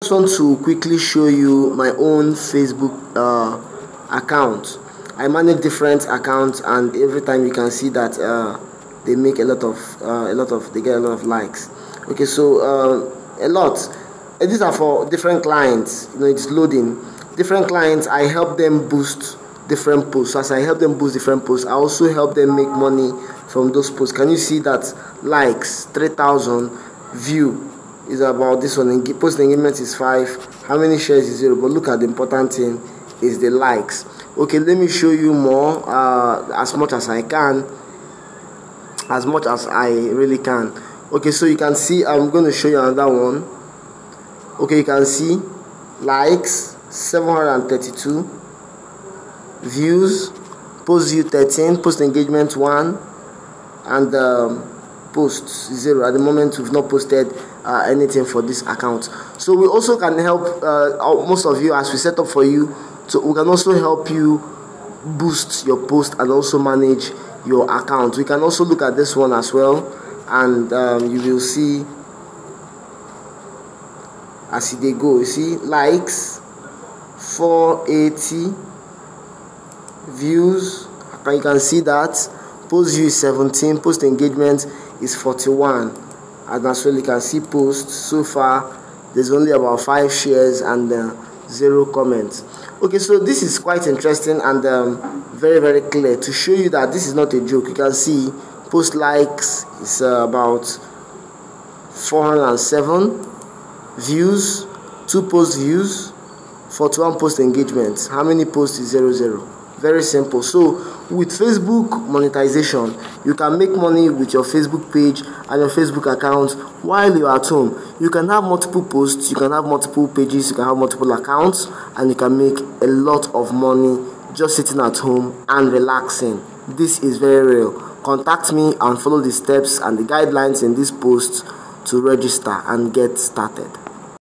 just want to quickly show you my own Facebook account. I manage different accounts, and every time you can see that they make they get a lot of likes. Okay, so these are for different clients. It's loading. Different clients, I help them boost different posts. So as I help them boost different posts, I also help them make money from those posts. Can you see that? Likes 3,000, view is about this one, post engagement is 5, how many shares is 0, but look at the important thing is the likes. Okay, let me show you more, as much as I can, as much as I really can. Okay, so you can see, I'm going to show you another one. Okay, you can see likes 732, views, post view 13, post engagement 1, and posts 0. At the moment we've not posted anything for this account. So we also can help most of you, as we set up for you, so we can also help you boost your post and also manage your account. We can also look at this one as well, and you will see as they go. You see likes 480, views, you can see that post view is 17, post engagement is 41, and as well you can see posts so far there's only about 5 shares and 0 comments. Okay, so this is quite interesting and very, very clear to show you that this is not a joke. You can see post likes is about 407, views 2 post views, 41 post engagements. How many posts is 00? Very simple. So with Facebook monetization, you can make money with your Facebook page and your Facebook account while you're at home. You can have multiple posts, you can have multiple pages, you can have multiple accounts, and you can make a lot of money just sitting at home and relaxing. This is very real. Contact me and follow the steps and the guidelines in this post to register and get started.